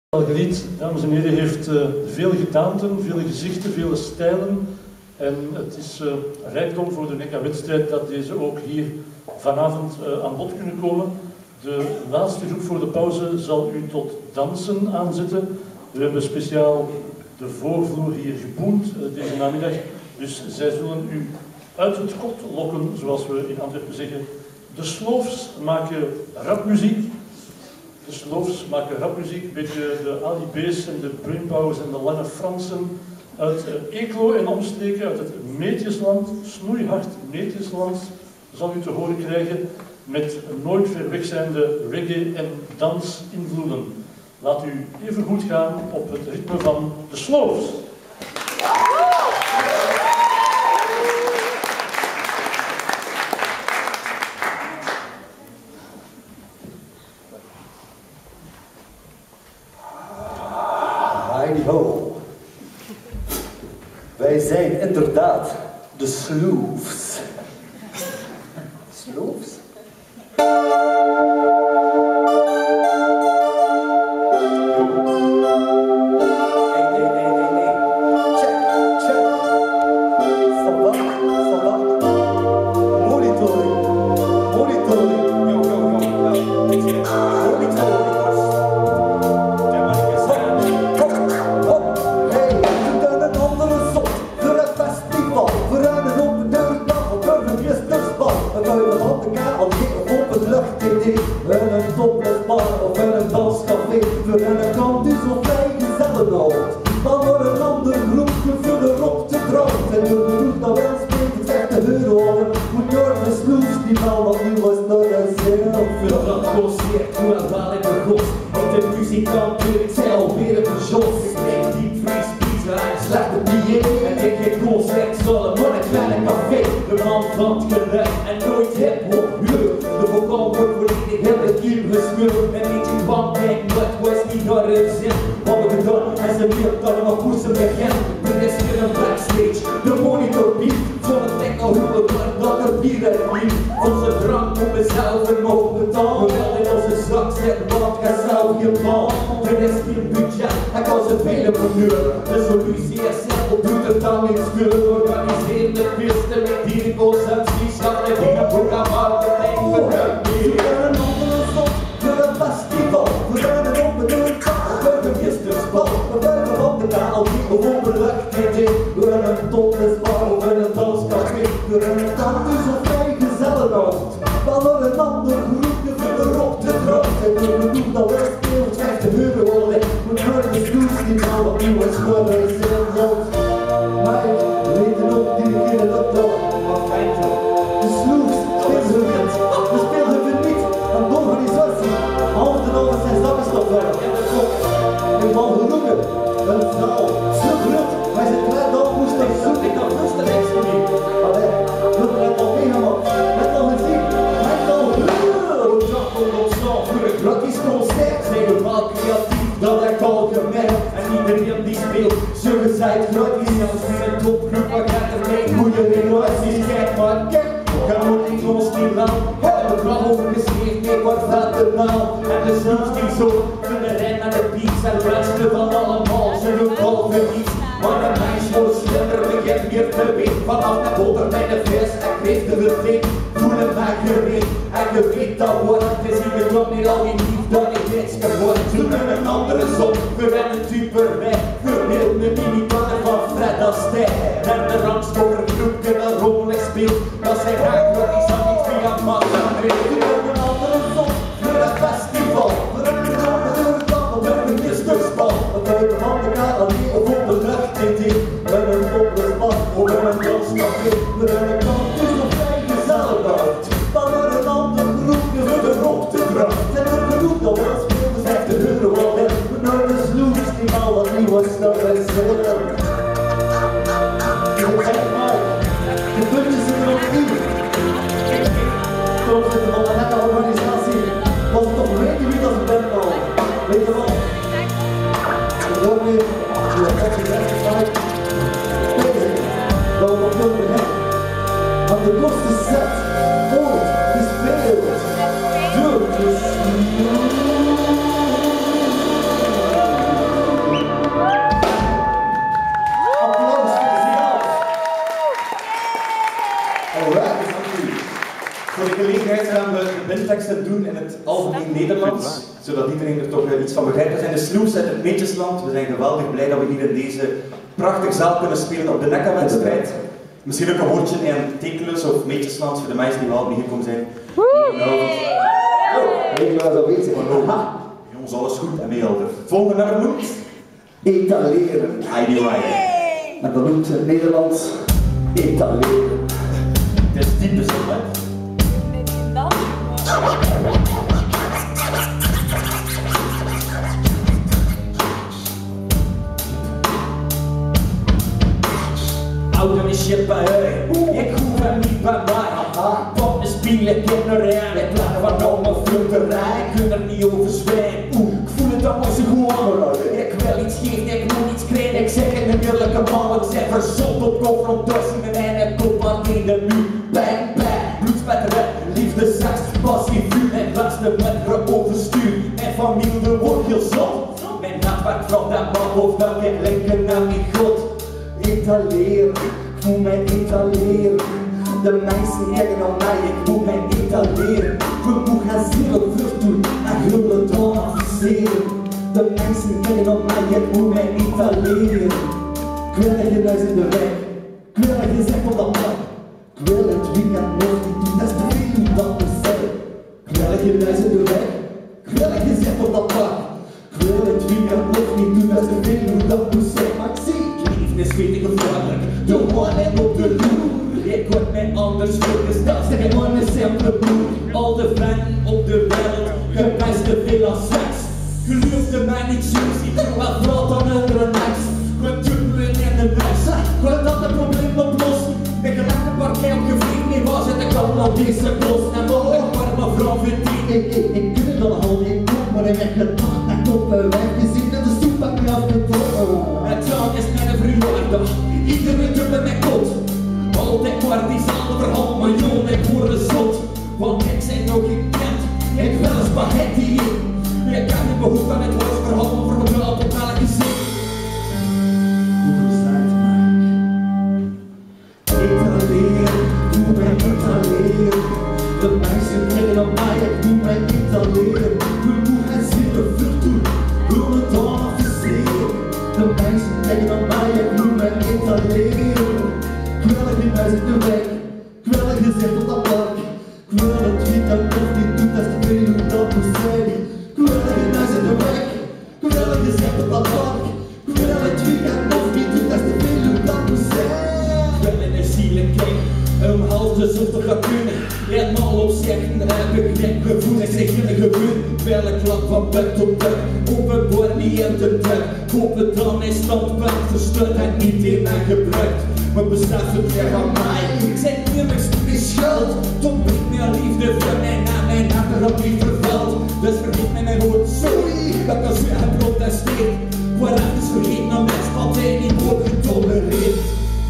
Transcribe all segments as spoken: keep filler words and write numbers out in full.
Marguerite, dames en heren, heeft uh, veel gedaanten, veel gezichten, vele stijlen. En het is uh, rijkdom voor de N E C A-wedstrijd dat deze ook hier vanavond uh, aan bod kunnen komen. De laatste groep voor de pauze zal u tot dansen aanzetten. We hebben speciaal de voorvloer hier geboend uh, deze namiddag. Dus zij zullen u uit het kot lokken, zoals we in Antwerpen zeggen. De Sloofs maken rapmuziek. De Sloofs maken rapmuziek, een beetje de Ali B's en de Brainpows en de Lange Fransen uit Eeklo en omstreken, uit het Meetjesland, snoeihard Meetjesland, zal u te horen krijgen met nooit ver weg zijnde reggae- en dansinvloeden. Laat u even goed gaan op het ritme van de Sloofs. Ho. Wij zijn inderdaad de Sloofs. Sloofs? Nee, nee, nee, nee, nee. Check, check. Sabbat, sabbat. Monitoring, monitoring. Yo, yo, yo. Monitoring. En een toplesbar of in een danscafé. Voor een kant is of vrij gezellenhout. Maar voor een ander groepje vullen op te trouwt. En door de roep dat wel spreekt het echte heuren. Moet door de sloes die wel wat nu was naar een zin. Op veel dat concert, hoe en wel in de gost. Ik de muzikant wil ik zij alweer een verjot. Ik kreeg diep vries pizza en slechte bier. En ik geen concert zullen maar een kleine café. De man van het geluid en nooit hip-hop huur. De vocaal wordt volledig heel de kiel gesmeurd. En niet in band denk, wat was niet naar hun zin. Wat we gedaan en ze meer dan een koersen begin. Er is weer een backstage, de monitor biedt. Voor het techno hoeveel wordt dat er bier uit lief. Onze drank moet we zelf en mogen betalen. Wel in onze zak zit, want ga zelf je bal. Er is geen budget, hij kan ze vele verhuren. De solutie is simpel, doet het dan niet schuren. Organiseer de piste met die concepties. Gaat het in een programma, de tijd verhuurt. We zijn een andere zot, voor een festival. We zijn een onbedoeld taal, voor een gistersbal. We blijven van de taal, die overlucht T D. We zijn een toplesbar of in een danscafé. We zijn een tandus of vrij gezellenhout. Maar door een ander groepje verder op te trouwen. En we bedoelen dat wij spelen, krijgt de huren wel weg. We gaan de sloes niet aan, want nu is gewoon een zin rond. Maar we weten ook die keer dat dat wat fijn is. De sloes spelen ze niet, we spelen ze niet aan de organisatie. Half de dag zijn zakkenstof weg in de kop. In Van Genoegen, een zaal, zo groot, wij zijn klaar dan moesten we zoeken. Ik kan best een extra niet. Allee, we hebben al meegemaakt, met al muziek, met al een dag komt op slag voor een gratis concert. Zijn we wel creatief, dat heb ik al gemerkt. En iedereen die speelt, zo gezegd gratis. Als we een topgroep, wat gaat er mee? Goeie relaties, kijk maar, kijk. Ga moet ik ons niet lang. Hebben we wel overgeschreven, kijk waar gaat de naam. En de zelfs die zo kunnen rennen naar de beats. En het beste van allemaal, ze roept al verlies. Maar een meisje wordt slimmer, begint meer te weten. Vanaf de boter bij de vis, en kreeg de verteen. Voelen mij gereed, en je weet dat wordt. Het is hier gewoon niet al die lief, dat ik niks geworden. Zoeken een andere zon, we rennen typer weg. Verbeeld me mini-pannen van Fred Astaire. En de rangstoker groepje een rol speelt. Dat zijn graag wat ik zag niet via massa. We hebben een andere zon, voor een festival. We rennen samen door het land, we hebben een gistersbal. We buiten van de kaal, die op de lucht T T. We hebben een toplesbar, we hebben een danscafé. We rennen campus of vrij gezelligheid. Maar we een ander groepje verder op te kracht. En we bedoelen dat we spelen, zegt de euro al weg. We naar de sloes, die al wat nieuw was, dat wij zullen. De puntjes zitten nog niet. Voorzitter van de N E C A-organisatie. Want toch weet je wie dat bent al. Weet je wat? We gaan weer de opgezette site bezig. Dat we nog willen hebben. Aan de kortste set ooit gespeeld. Door de Nederlands, zodat iedereen er toch uh, iets van begrijpt. We zijn de Sloes uit het Meetjesland. We zijn geweldig blij dat we hier in deze prachtige zaal kunnen spelen op de Nekka-wedstrijd. Misschien ook een woordje in Tekelus of Meetjesland voor de meisjes die wel niet gekomen zijn. Weet je wat dat weet? Jongens, alles goed en meehelder. Het volgende nummer noemt Etaleren. Heidi Rider. En dat noemt het Nederlands etaleren. Het is diep bezig, hè? Ouderen is je bij u, ik hoef hem niet bij mij. Pop is spelen, kinderen, ik blijf van al mijn vluchterij. Ik kan er niet over zwijgen, ik voel het allemaal zo gewoon. Ik wil iets geven, ik moet iets krijgen. Ik zeg in een eerlijke man, ik zeg verzond op confrontatie met mijn kop aan in de muur. Bang, bang, bloedspetteren, liefde, seks, passie, vuur. En laatste meter overstuur, mijn familie wordt heel zot. Mijn netwerk van dat man hoofd dat ik linken naar mijn god. Etaleren, ik moet mij etaleren. De mensen kijken naar mij, ik moet mij etaleren. Ik moet gaan zielig vlucht doen en grullen dan adviseren. De mensen kijken naar mij, ik moet mij etaleren. Ik wil dat je thuis in de wijk, ik wil dat je zegt op dat mak. Ik wil het weekend nog niet doen, dat is te veel hoe dat moet zijn. Ik wil dat je thuis in de wijk, ik wil dat je zegt op dat mak. Ik wil het weekend nog niet doen, dat is te veel hoe dat moet zijn. Maar ik zie is weet ik gevaarlijk, de one en op de loer. Ik word mij anders voorgesteld, zeg ik man is simpele boer. Al de vrienden op de wereld, gepijste veel als seks. Geloofde mij niet zoals ik doe wel vrouw dan andere niks. We tubbelen in de mes, we dat het probleem oplossen. Ik leg een partij op je vriend niet was en ik kan al deze klos. En wat ik warme vrouw verdien. Ik, ik, ik kun het al al niet doen, maar ik heb gedacht en op een weg gezien en de stoep heb ik afgetrokken. Het jaar is mijn verjaardag, iedereen doet met mijn kot. Altijd maar die zaal verhaal, maar joh, ik word een zot. Want ik zijn nog gekend, ik wil een spaghetti in. Ik heb niet behoefte aan het woordverhaal voor mijn geld op elke zin. Hoe staat het? Etaleren, doe mij etaleren. De mensen kijken op mij, ik doe mij etaleren. We moeten gaan zitten vlucht doen, wil het dan afviseren. De mensen kijken op mij, ik doe mij etaleren. Ik wil dat je thuis in de wijk, ik wil dat je zit op dat park. Ik wil dat het weekend nog niet doet, dat is te veel hoe dat moet zijn. Ik wil dat je thuis in de wijk, ik wil dat je zit op dat park. Ik wil dat het weekend nog niet doet, dat is te veel hoe dat moet zijn. Ik wil in de zielen kijken, een half de zoveel gaat kunnen. En al opzichten heb ik geen gevoel, ik zeg geen gevoel. Wel een klap van bed tot bed, openbaar niet in de deur. Hoop het dan mijn standpunt verstoord en niet in mij gebruikt. Maar besef het weer van mij, ik zijn nimmers niet schuld. Toen brengt meer liefde voor mij naar mijn achter op die verveld. Dus vergeet mij mijn woord, sorry, dat ik als u heb geprotesteerd. Waar even vergeet naar mijn spatijn niet wordt getolereerd.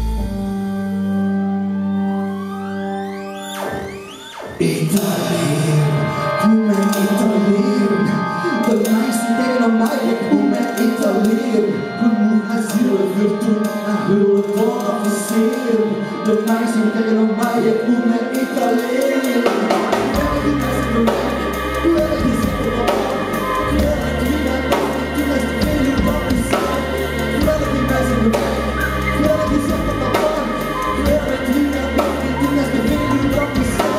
Etaleren, hoe mij etaleren. De meisten kijken naar mij, ik moet mij etaleren. We moeten gaan zielig doen en hullen dan adviseren. De meisten kijken naar mij, ik moet mij etaleren. Ik wil dat je mensen de weg, ik wil dat je zit op dat pad. Ik wil dat je niet naar dat niet doen, dat is te veel hoe dat moet zijn. Ik wil dat je mensen de weg, ik wil dat je zit op dat pad. Ik wil dat je niet naar dat niet doen, dat is te veel hoe dat moet zijn.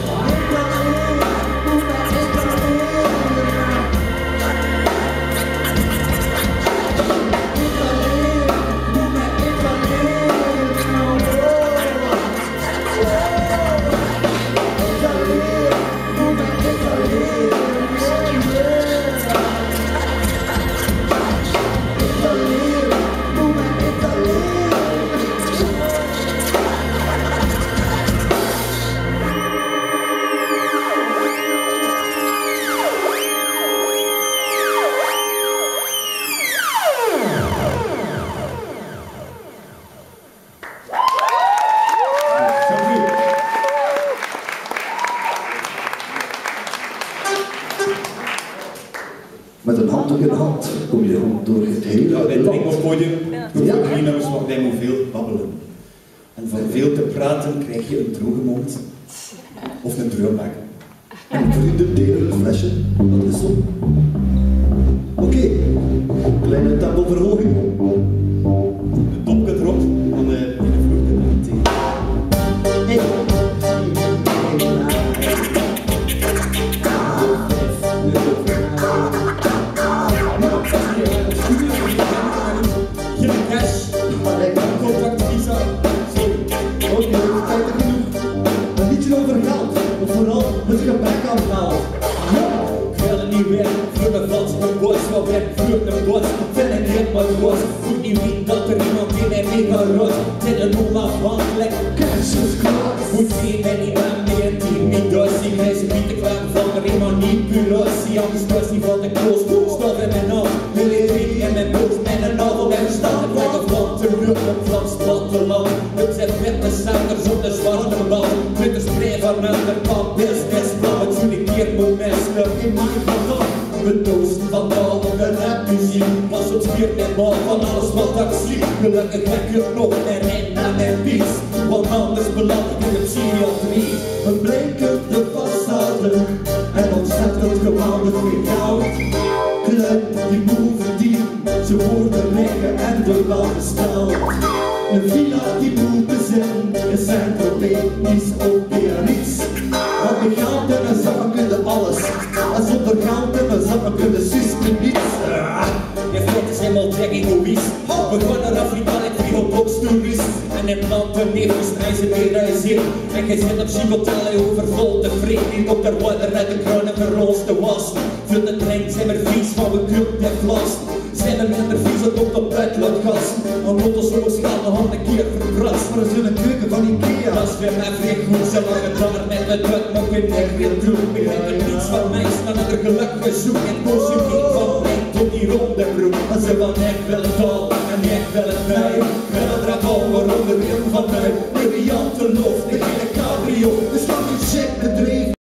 Met een hand in de hand kom je rond door het hele Ja, dit land. ding op podium, voor Ja. drie nummers, want hij moet veel babbelen. En van veel te praten krijg je een droge mond of een dreumbek. En vrienden delen een flesje, dat is zo. Oké, okay. Kleine tempoverhoging. De top erop, dan uh, in de vloer te laten. Hey. Het gebrek aan geld. Ik wil er niet weer, voor de vals, mijn boys, wat weer, vlucht naar boys. Ben ik net wat was, voelt niet wie dat er iemand in en mee gaat rot. Dit een onafhankelijk, casus class. Moet zien en niet aan meer, team niet door. Zie mij ze niet te klaar van er iemand niet puur. Zie anders was niet van de koos. Stof in mijn hand, wil je drie en mijn boos. Met een navel en staan, ik word een vlam terug op Vlaams platteland. Het zijn vette cijfers op de zwarte bal. Met de spray van een kant, business. Het geïndiceerd moment in mijn geval. We doosten van al de rapmuziek. Was het spier en bal van alles wat ik zie. Gelukkig heb ik nog en ren naar mijn beats. Want anders beland ik in de psychiatrie. We bleken de façade en ontzettend geweldig weer goud. Klein die boeven die ze worden leggen en de wel gesteld. Een villa die moet bezin is zijn probleem is ook weer niets. Want we gaan en zakken kunnen alles. En zonder geld en zakken kunnen zuster niets. Je vriend is helemaal gek egoïst. We gaan naar Afrika en vliegen op boxtourist. En in landen nevens reizen weer reizen. En je zit op Chicotelle overvol tevreden. Op de water uit de kroon en verrooste was. Voor de trein zijn we vies van we kunt en vlas. Zijn er minder vies dan op de buitenlandgas. Een rotos over schaal de hand een keer verkrast. Maar er is een keuken van Ikea. Dat is weer mijn vreemd goed, zolang het daar met de druk nog in echt weer doen. Ik denk er niets van mij, maar naar de gelukkige zoek. En koos je niet van mij tot die ronde broek. En ze van echt wel het al en echt wel het mij. Wel het rap al, waarom de wereld van mij. Briljante loft, ik in een cabrio.